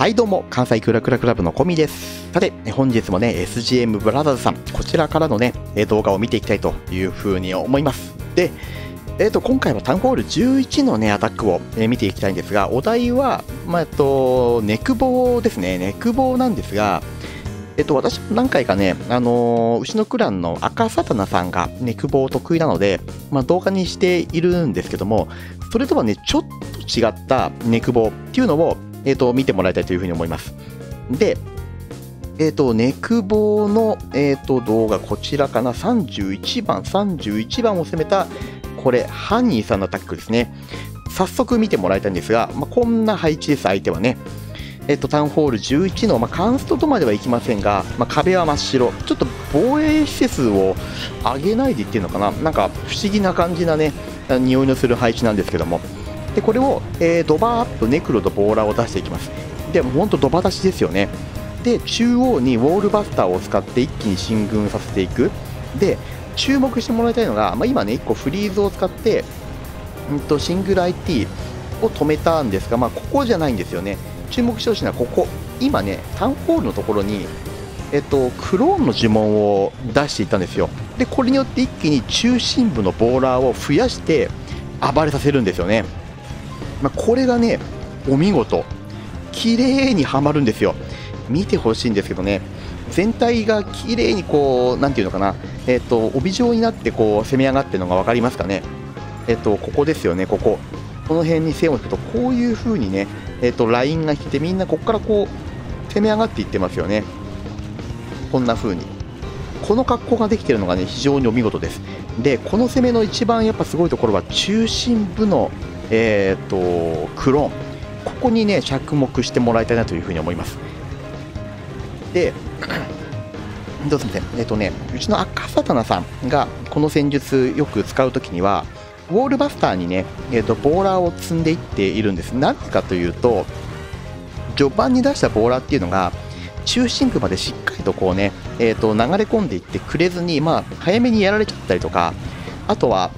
はいどうも、関西クラクラクラブのコミです。さて、本日もね、SGM ブラザーズさん、こちらからのね、動画を見ていきたいというふうに思います。で、今回はタウンホール11のね、アタックを、見ていきたいんですが、お題は、ネクボですね。ネクボなんですが、私何回かね、牛のクランの赤サタナさんがネクボ得意なので、動画にしているんですけども、それとはね、ちょっと違ったネクボっていうのを、見てもらいたいというふうに思います。で、ネクボの、動画、こちらかな、31番を攻めた、これ、ハニーさんのアタックですね。早速見てもらいたいんですが、こんな配置です、相手はね。タウンホール11の、カンストとまではいきませんが、壁は真っ白。ちょっと防衛施設を上げないでいってるのかな。なんか不思議な感じなね、匂いのする配置なんですけども。で、これを、ドバーアップ、ネクロとボーラーを出していきます。で、もうほんとドバ出しですよね。で、中央にウォールバスターを使って一気に進軍させていく。で、注目してもらいたいのが、今ね、1個フリーズを使って、シングル IT を止めたんですが、ここじゃないんですよね。注目してほしいのはここ、今ね、タウンホールのところに、クローンの呪文を出していったんですよ。で、これによって一気に中心部のボーラーを増やして暴れさせるんですよね。これがね、お見事、綺麗にはまるんですよ。見てほしいんですけどね、全体が綺麗にこう、なんていうのかな、帯状になってこう攻め上がってるのが分かりますかね。ここですよね、この辺に線を引くと、こういう風にね、ラインが引いて、みんなここからこう攻め上がっていってますよね。こんな風にこの格好ができているのがね、非常にお見事です。で、この攻めの一番やっぱすごいところは中心部のクローン、ここにね着目してもらいたいなという風に思います。で、すみません、うちの赤サタナさんがこの戦術よく使うときには、ウォールバスターにね、ボーラーを積んでいっているんです。なぜかというと、序盤に出したボーラーっていうのが中心部までしっかりとこうね、流れ込んでいってくれずに、早めにやられちゃったりとか、あとは、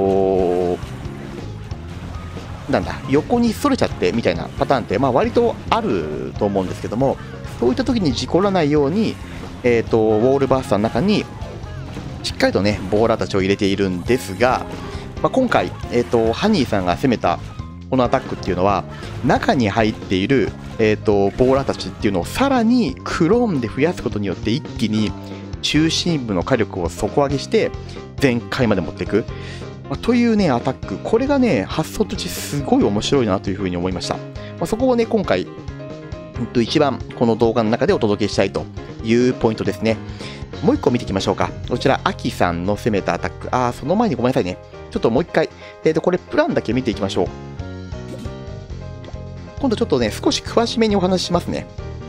なんだ、横にそれちゃってみたいなパターンって、割とあると思うんですけども、そういった時に事故らないように、ウォールバスターの中にしっかりとねボーラーたちを入れているんですが、今回、ハニーさんが攻めたこのアタックっていうのは、中に入っている、ボーラーたちっていうのをさらにクローンで増やすことによって、一気に中心部の火力を底上げして全開まで持っていく、というねアタック、これがね発想としてすごい面白いなというふうに思いました。そこをね今回一番この動画の中でお届けしたいというポイントですね。もう一個見ていきましょうか。こちらアキさんの攻めたアタック、その前にごめんなさいね、ちょっともう一回、これプランだけ見ていきましょう。今度ちょっとね少し詳しめにお話ししますね。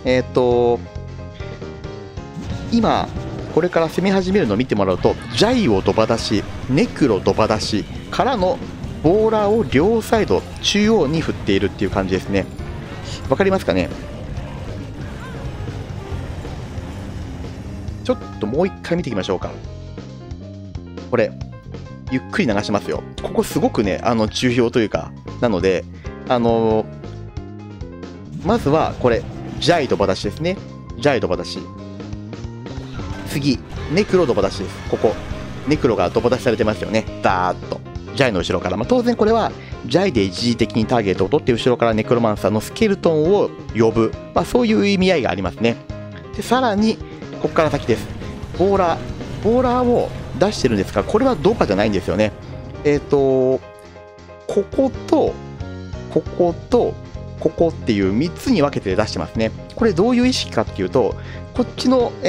今これから攻め始めるのを見てもらうと、ジャイをドバ出し、ネクロドバ出しからのボーラーを両サイド中央に振っているっていう感じですね。わかりますかね。ちょっともう一回見ていきましょうか。これゆっくり流しますよ。ここすごくね重要というかなので、まずはこれジャイドバ出しですね。ジャイドバ出し、次ネクロドバ出しです。ここネクロがドバ出しされてますよね。ダーッとジャイの後ろから、当然これはジャイで一時的にターゲットを取って後ろからネクロマンサーのスケルトンを呼ぶ、そういう意味合いがありますね。でさらにここから先です。ボーラーを出してるんですが、これはドバじゃないんですよね。こことこことここっていう3つに分けて出してますね。これどういう意識かっていうと、こっちの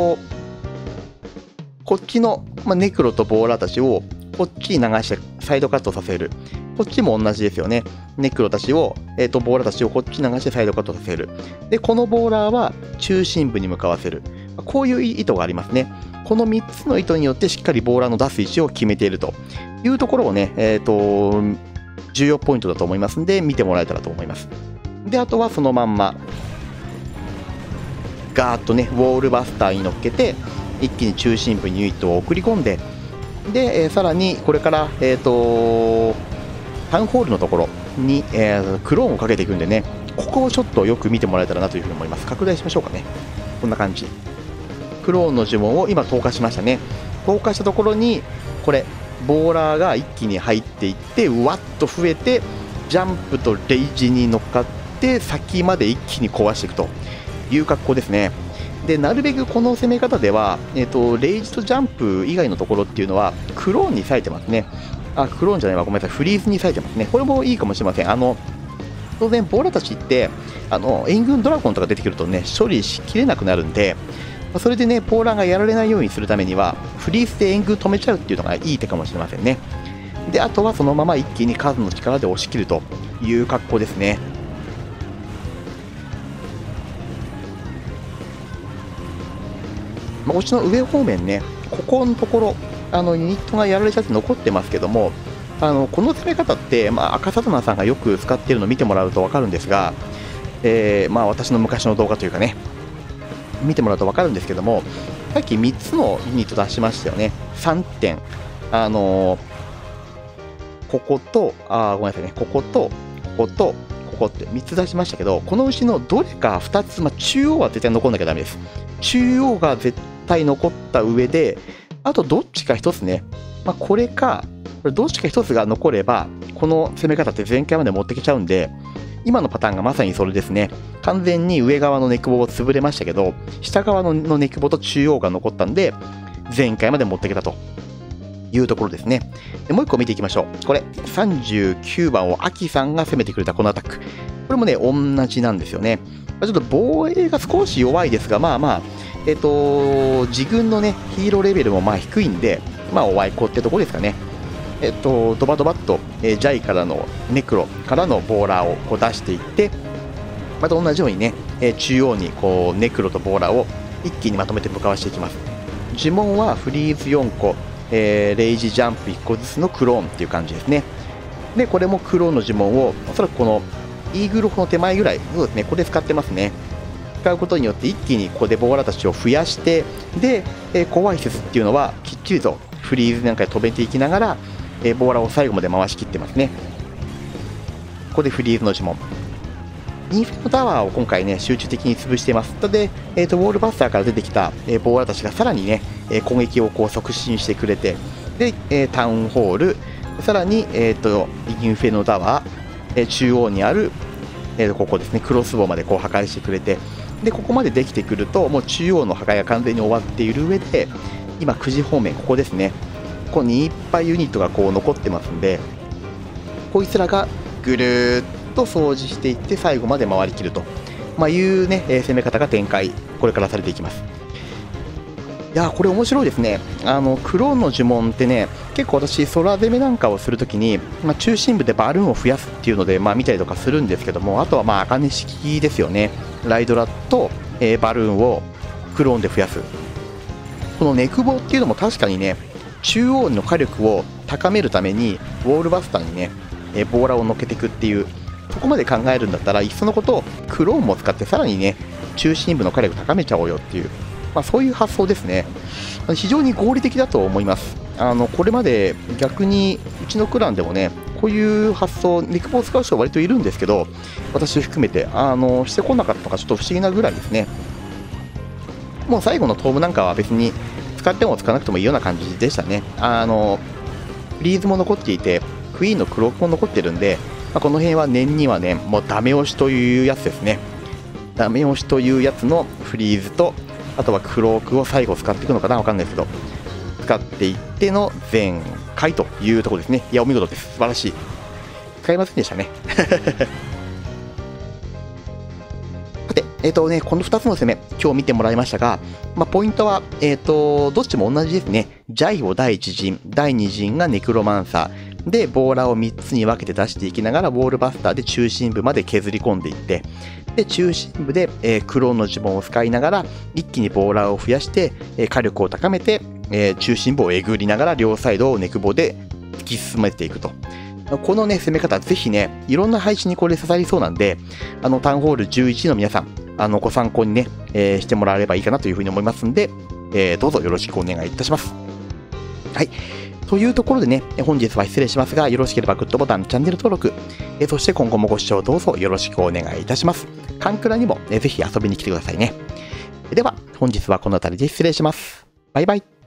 ネクロとボーラーたちをこっちに流してサイドカットさせる。こっちも同じですよね。ネクロたちを、ボーラーたちをこっちに流してサイドカットさせる。で、このボーラーは中心部に向かわせる。こういう意図がありますね。この3つの意図によってしっかりボーラーの出す位置を決めているというところをね、重要ポイントだと思いますんで、見てもらえたらと思います。で、あとはそのまんまガーッとねウォールバスターに乗っけて一気に中心部にユニットを送り込んで、で、さらにこれから、タウンホールのところに、クローンをかけていくんでね、 ここをちょっとよく見てもらえたらなというふうに思います。拡大しましょうかね。こんな感じ。クローンの呪文を今投下しましたね。投下したところにこれボーラーが一気に入っていってうわっと増えて、ジャンプとレイジに乗っかって先まで一気に壊していくという格好ですね。でなるべくこの攻め方では、レイジとジャンプ以外のところっていうのはクローンに割いてますね。クローンじゃないわ、ごめんなさい、フリーズに割いてますね。これもいいかもしれません。当然ボーラーたちって援軍ドラゴンとか出てくるとね処理しきれなくなるんで、それでねポーラーがやられないようにするためにはフリーズで援軍止めちゃうっていうのがいい手かもしれませんね。であとはそのまま一気に数の力で押し切るという格好ですね。こっちの上方面ね、ここのところユニットがやられちゃって残ってますけども、この攻め方って、赤サタナさんがよく使っているのを見てもらうと分かるんですが、私の昔の動画というかね見てもらうと分かるんですけども、さっき3つのユニット出しましたよね。3点こことごめんなさいね、こことこことここって3つ出しましたけど、このうちのどれか2つ、中央は絶対残んなきゃダメです。中央が絶対残った上で、あとどっちか1つね、これかこれどっちか1つが残ればこの攻め方って全開まで持ってきちゃうんで、今のパターンがまさにそれですね。完全に上側のネクボを潰れましたけど、下側のネクボと中央が残ったんで全開まで持ってきたというところですね。でもう1個見ていきましょう。これ39番をアキさんが攻めてくれたこのアタック、これもね同じなんですよね。ちょっと防衛が少し弱いですが、自軍のねヒーローレベルも低いんで、おあいこってところですかね。ドバドバっと、ジャイからのネクロからのボーラーをこう出していって、また同じようにね、中央にこうネクロとボーラーを一気にまとめて向かわしていきます。呪文はフリーズ4個、レイジジャンプ1個ずつのクローンっていう感じですね。でこれもクローンの呪文をおそらくこのイーグル砲の手前ぐらい、そうですね、これ使ってますね。使うことによって一気にここでボーラーたちを増やして、で、怖い説っていうのはきっちりとフリーズなんかで止めていきながら、ボーラーを最後まで回しきってますね。ここでフリーズの呪文、インフェノタワーを今回ね集中的に潰しています。で、ウォールバスターから出てきた、ボーラーたちがさらにね、攻撃をこう促進してくれて、で、タウンホール、さらに、インフェノタワー、中央にある、ここですね、クロスボウまでこう破壊してくれて、でここまでできてくるともう中央の破壊が完全に終わっている上で、今9時方面ここですね、ここにいっぱいユニットがこう残ってますんで、こいつらがぐるーっと掃除していって最後まで回りきると、いうね、攻め方が展開これからされていきます。いやこれ面白いですね。クローンの呪文ってね、結構私空攻めなんかをするときに、中心部でバルーンを増やすっていうので、見たりとかするんですけども、あとは茜式ですよね。ライドラと、バルーンをクローンで増やす。このネクボっていうのも確かにね、中央の火力を高めるためにウォールバスターにね、ボーラーを乗っけていくっていう、そこまで考えるんだったらいっそのことをクローンも使ってさらにね中心部の火力高めちゃおうよっていう、そういう発想ですね。非常に合理的だと思います。これまで逆にうちのクランでもねこういう発想ネクボを使う人は割といるんですけど、私含めてしてこなかったのがちょっと不思議なぐらいですね。もう最後のトームなんかは別に使っても使わなくてもいいような感じでしたね。フリーズも残っていてクイーンのクロークも残ってるんで、この辺は念にはねもうダメ押しというやつですね。ダメ押しというやつのフリーズと、あとはクロークを最後使っていくのかな、分かんないですけど使っていっての全開というところですね。いやお見事です、素晴らしい。使いませんでしたねさて、この2つの攻め今日見てもらいましたが、ポイントは、どっちも同じですね。ジャイを第1陣、第2陣がネクロマンサーで、ボーラーを3つに分けて出していきながらウォールバスターで中心部まで削り込んでいって、で中心部で、クローンの呪文を使いながら一気にボーラーを増やして、火力を高めて、中心部をえぐりながら両サイドをネクボで突き進めていくと。このね攻め方ぜひねいろんな配置にこれ刺さりそうなんで、タウンホール11の皆さんご参考にね、してもらえればいいかなというふうに思いますんで、どうぞよろしくお願いいたします。はい、 というところでね、本日は失礼しますが、よろしければグッドボタン、チャンネル登録、そして今後もご視聴どうぞよろしくお願いいたします。カンクラにもぜひ遊びに来てくださいね。では、本日はこの辺りで失礼します。バイバイ。